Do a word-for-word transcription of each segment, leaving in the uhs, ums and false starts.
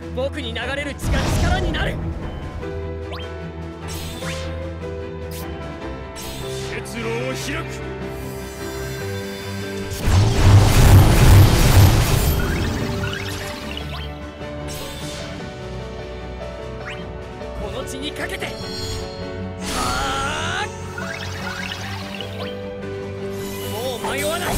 僕に流れる血が力になる。結露を開く。この血にかけて。はあ、もう迷わない。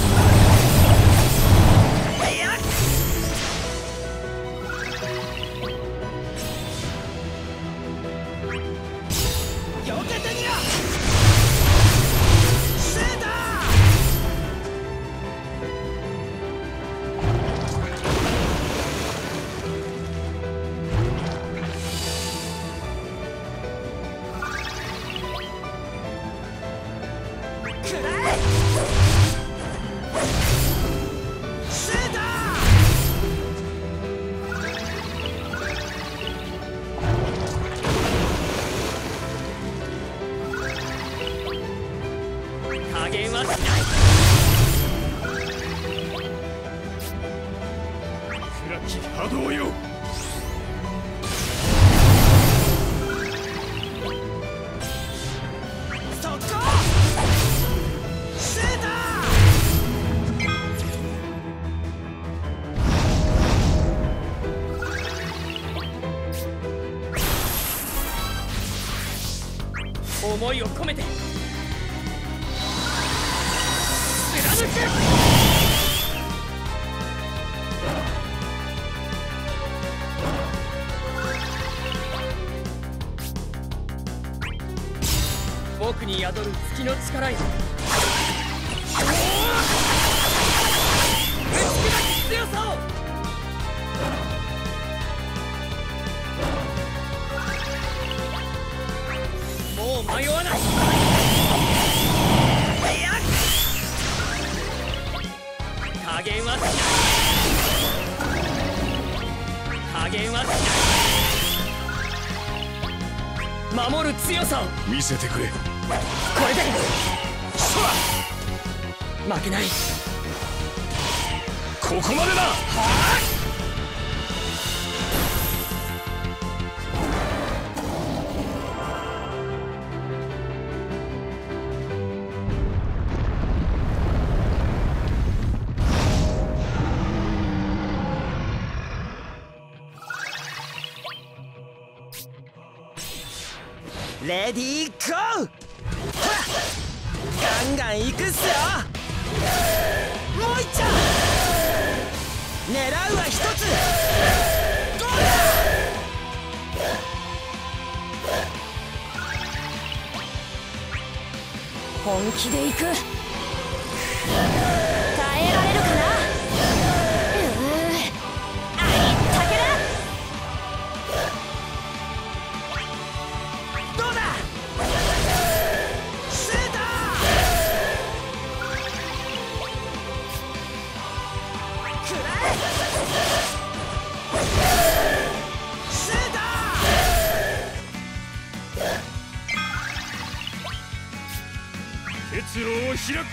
加減はしない。暗き波動よ。そこシュート。思いを込めて貫く。僕に宿る月の力よ。打ち砕き強さを。もう迷わない。加減はしない。加減はしない。守る強さを見せてくれ。 これで負けない。 ここまでだ。はあ、 レディーゴー。ガンガン行くっすよ。もういっちゃう。狙うは一つ。ゴーだ。本気で行く。耐えられるかな。うーありったけだ。どうだ。シュート。くらえ。シュート。 結露を開く。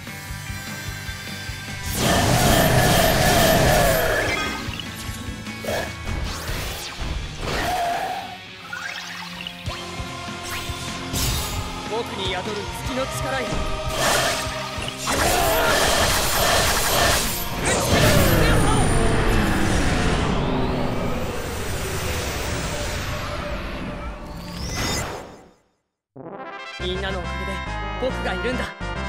僕に宿る月の力よ。みんなのおかげで僕がいるんだ。